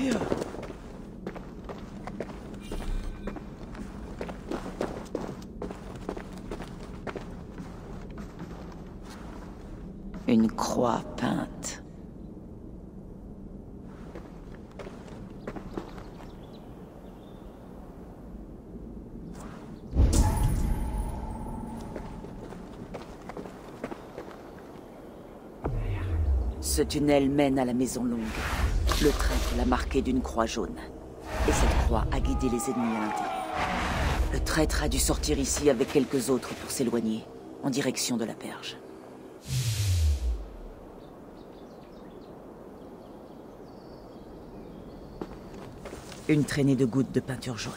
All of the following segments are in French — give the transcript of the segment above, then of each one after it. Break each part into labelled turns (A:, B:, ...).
A: Une croix peinte. Ce tunnel mène à la Maison Longue. Le trèfle l'a marqué d'une croix jaune. Et cette croix a guidé les ennemis à l'intérieur. Le traître a dû sortir ici avec quelques autres pour s'éloigner, en direction de la berge. Une traînée de gouttes de peinture jaune.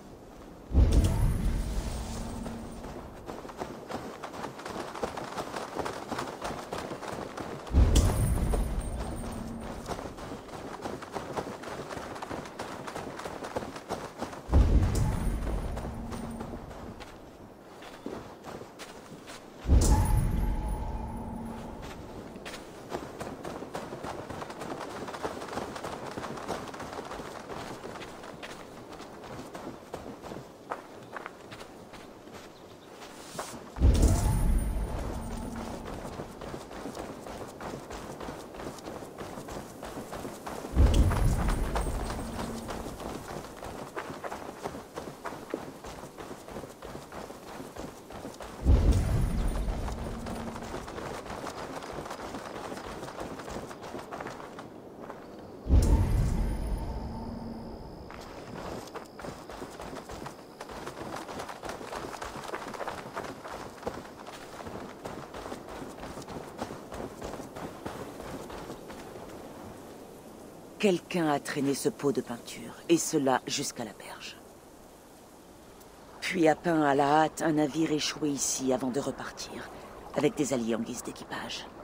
A: Quelqu'un a traîné ce pot de peinture, et cela jusqu'à la berge. Puis a peint à la hâte un navire échoué ici avant de repartir, avec des alliés en guise d'équipage.